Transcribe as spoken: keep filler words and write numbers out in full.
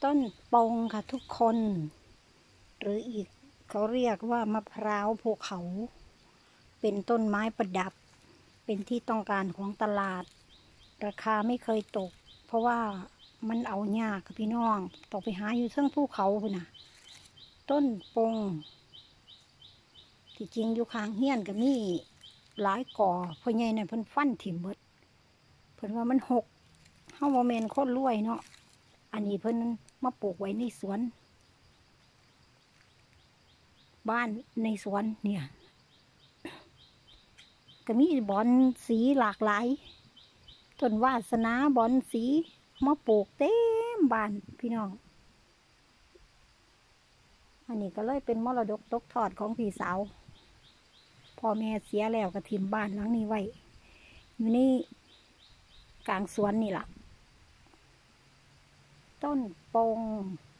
ต้นปงค่ะทุกคน หรืออีกเขาเรียกว่ามะพร้าวภูเขา เป็นต้นไม้ประดับ เป็นที่ต้องการของตลาด ราคาไม่เคยตก เพราะว่ามันเอายากค่ะพี่น้องต้องไปหาอยู่เชิงภูเขาพุ่นน่ะ ต้นปงที่จริงอยู่ข้างเฮียนก็มีหลายก่อพ่อใหญ่นั่นเพิ่นฟันถิ่มเบิดเพิ่นว่ามันหกเฮาบ่แม่นคนรวยเนาะอันนี้เพิ่นมาปลูกไว้ในสวนบ้านในสวนเนี่ยก็มีบอนสีหลากหลายต้นวาสนาบอนสีมาปลูกเต็มบ้านพี่น้องอันนี้ก็เลยเป็นมรดกตกทอดของพี่สาวพ่อแม่เสียแล้วก็ถิ่มบ้านหลังนี้ไว้อยู่นี่กลางสวนนี่ล่ะต้นปง